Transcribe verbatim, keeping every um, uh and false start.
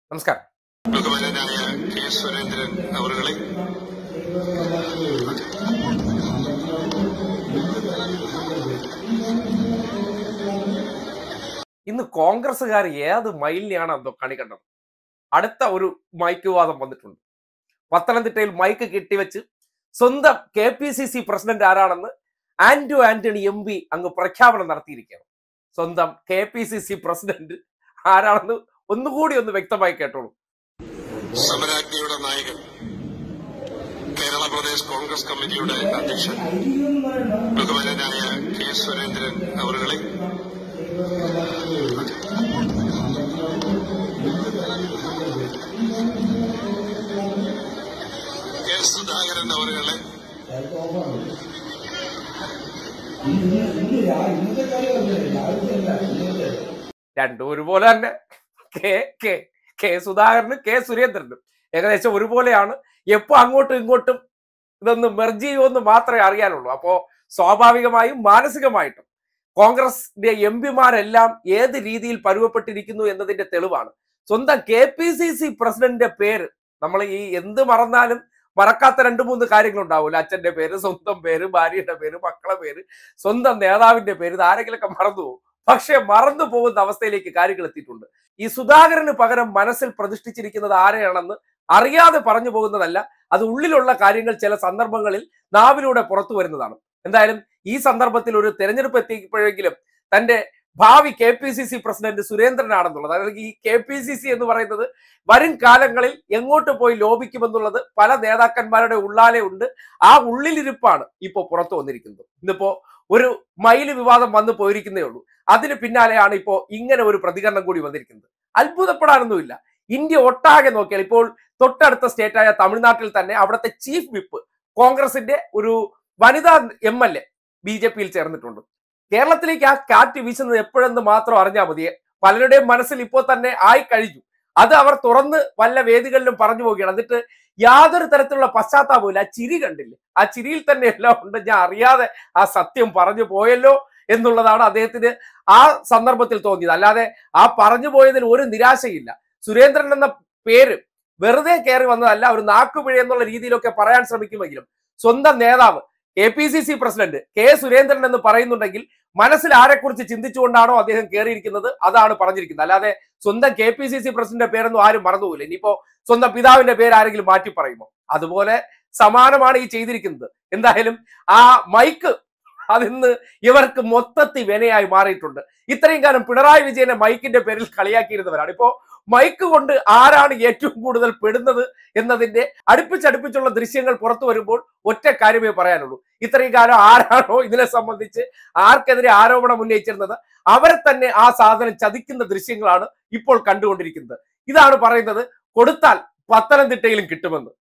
നമസ്കാരം. ബഹുമാനനായ കെ സുരേന്ദ്രൻ അവറുകളെ, ഇന്ന് കോൺഗ്രസ്സുകാർ ഏത് മൈലിനെയാണ് എന്തോ കണി കണ്ടത്. അടുത്ത ഒരു മൈക്ക് വിവാദം വന്നിട്ടുണ്ട്. പത്തനംതിട്ടയിൽ മൈക്ക് കെട്ടിവെച്ച് സ്വന്തം K P C C president ആരാണെന്ന് ആന്റോ ആന്റണി എം പി അങ്ങ് പ്രഖ്യാപനം നടത്തിയിരിക്കുകയാണ്. സ്വന്തം K P C C president ആരാണെന്ന് ഒന്നുകൂടി ഒന്ന് വ്യക്തമായി കേട്ടോളൂ. സമരാജ്ഞിയുടെ നായകൻ, കേരള പ്രദേശ് കോൺഗ്രസ് കമ്മിറ്റിയുടെ അധ്യക്ഷൻ ബഹുമാനനായ കെ സുരേന്ദ്രൻ അവറുകളെ, കെ സുധാകരൻ അവറുകളെ, രണ്ടും ഒരുപോലെ തന്നെ. കെ കെ കെ സുധാകരനും കെ സുരേന്ദ്രനും ഏകദേശം ഒരുപോലെയാണ്. എപ്പോ അങ്ങോട്ടും ഇങ്ങോട്ടും ഇതൊന്ന് മെർജ് ചെയ്യുമെന്ന് മാത്രമേ അറിയാനുള്ളൂ. അപ്പോ സ്വാഭാവികമായും മാനസികമായിട്ടും കോൺഗ്രസിന്റെ എം പിമാരെല്ലാം ഏത് രീതിയിൽ പരുവപ്പെട്ടിരിക്കുന്നു എന്നതിന്റെ തെളിവാണ്. സ്വന്തം കെ പി സി സി പ്രസിഡന്റിന്റെ പേര് നമ്മൾ ഈ എന്ത് മറന്നാലും മറക്കാത്ത രണ്ടു മൂന്ന് കാര്യങ്ങൾ ഉണ്ടാവില്ല. അച്ഛന്റെ പേര്, സ്വന്തം പേര്, ഭാര്യയുടെ പേര്, മക്കളെ പേര്, സ്വന്തം നേതാവിന്റെ പേര്, ഇത് ആരെങ്കിലൊക്കെ മറന്നു പോകും. പക്ഷെ മറന്നു പോകുന്ന അവസ്ഥയിലേക്ക് കാര്യങ്ങൾ എത്തിയിട്ടുണ്ട്. ഈ സുധാകരന് പകരം മനസ്സിൽ പ്രതിഷ്ഠിച്ചിരിക്കുന്നത് ആരെയാണെന്ന് അറിയാതെ പറഞ്ഞു പോകുന്നതല്ല, അത് ഉള്ളിലുള്ള കാര്യങ്ങൾ ചില സന്ദർഭങ്ങളിൽ നാവിലൂടെ പുറത്തു വരുന്നതാണ്. എന്തായാലും ഈ സന്ദർഭത്തിൽ ഒരു തെരഞ്ഞെടുപ്പ് എത്തിയപ്പോഴെങ്കിലും തന്റെ ഭാവി K P C C president സുരേന്ദ്രനാണെന്നുള്ളത്, അതായത് ഈ കെ പി സി സി എന്ന് പറയുന്നത് വരും കാലങ്ങളിൽ എങ്ങോട്ട് പോയി ലോപിക്കുമെന്നുള്ളത് പല നേതാക്കന്മാരുടെ ഉള്ളാലെ ഉണ്ട്. ആ ഉള്ളിലിരിപ്പാണ് ഇപ്പോ പുറത്തു വന്നിരിക്കുന്നത്. ഇന്നിപ്പോ ഒരു മൈല് വിവാദം വന്നു പോയിരിക്കുന്നേ ഉള്ളൂ. അതിന് പിന്നാലെയാണ് ഇപ്പോ ഇങ്ങനെ ഒരു പ്രതികരണം കൂടി വന്നിരിക്കുന്നത്. അത്ഭുതപ്പെടാനൊന്നുമില്ല. ഇന്ത്യ ഒട്ടാകെ നോക്കിയാൽ ഇപ്പോൾ തൊട്ടടുത്ത സ്റ്റേറ്റായ തമിഴ്നാട്ടിൽ തന്നെ അവിടുത്തെ ചീഫ് വിപ്പ് കോൺഗ്രസിന്റെ ഒരു വനിതാ M L A B J പിയിൽ ചേർന്നിട്ടുണ്ട്. കേരളത്തിലേക്ക് ആ കാറ്റ് വീശുന്നത് എപ്പോഴെന്ന് മാത്രം അറിഞ്ഞാൽ മതിയെ. പലരുടെയും മനസ്സിൽ ഇപ്പോൾ തന്നെ ആയി കഴിഞ്ഞു. അത് അവർ തുറന്ന് വല്ല വേദികളിലും പറഞ്ഞു പോവുകയാണ്. എന്നിട്ട് യാതൊരു തരത്തിലുള്ള പശ്ചാത്താപമില്ല. ആ ചിരി കണ്ടില്ലേ? ആ ചിരിയിൽ തന്നെ എല്ലാം ഉണ്ട്. ഞാൻ അറിയാതെ ആ സത്യം പറഞ്ഞു പോയല്ലോ എന്നുള്ളതാണ് അദ്ദേഹത്തിന് ആ സന്ദർഭത്തിൽ തോന്നിയത്. അല്ലാതെ ആ പറഞ്ഞു പോയതിൽ ഒരു നിരാശയില്ല. സുരേന്ദ്രൻ എന്ന പേര് വെറുതെ കയറി വന്നതല്ല, ഒരു നാക്കുപിഴ എന്നുള്ള രീതിയിലൊക്കെ പറയാൻ ശ്രമിക്കുമെങ്കിലും സ്വന്തം നേതാവ് K P C C president K Surendran എന്ന് പറയുന്നുണ്ടെങ്കിൽ മനസ്സിൽ ആരെക്കുറിച്ച് ചിന്തിച്ചുകൊണ്ടാണോ അദ്ദേഹം കയറിയിരിക്കുന്നത് അതാണ് പറഞ്ഞിരിക്കുന്നത്. അല്ലാതെ സ്വന്തം കെ പി സി സി പ്രസിഡന്റിന്റെ പേരൊന്നും ആരും മറന്നുപോയില്ല. ഇനിയിപ്പോ സ്വന്തം പിതാവിന്റെ പേര് ആരെങ്കിലും മാറ്റി പറയുമോ? അതുപോലെ സമാനമാണ് ഈ ചെയ്തിരിക്കുന്നത്. എന്തായാലും ആ മൈക്ക് അതിന്ന് ഇവർക്ക് മൊത്തത്തിൽ വിനയായി മാറിയിട്ടുണ്ട്. ഇത്രയും കാലം പിണറായി വിജയനെ മൈക്കിന്റെ പേരിൽ കളിയാക്കിയിരുന്നവരാണ്. ഇപ്പോ മൈക്ക് കൊണ്ട് ആരാണ് ഏറ്റവും കൂടുതൽ പെടുന്നത് എന്നതിന്റെ അടുപ്പിച്ചടുപ്പിച്ചുള്ള ദൃശ്യങ്ങൾ പുറത്തു വരുമ്പോൾ ഒറ്റ കാര്യമേ പറയാനുള്ളൂ. ഇത്രയും കാലം ആരാണോ ഇതിനെ സംബന്ധിച്ച് ആർക്കെതിരെ ആരോപണം ഉന്നയിച്ചിരുന്നത് അവരെ തന്നെ ആ സാധനം ചതിക്കുന്ന ദൃശ്യങ്ങളാണ് ഇപ്പോൾ കണ്ടുകൊണ്ടിരിക്കുന്നത്. ഇതാണ് പറയുന്നത് കൊടുത്താൽ പത്തനംതിട്ടയിലും കിട്ടുമെന്ന്.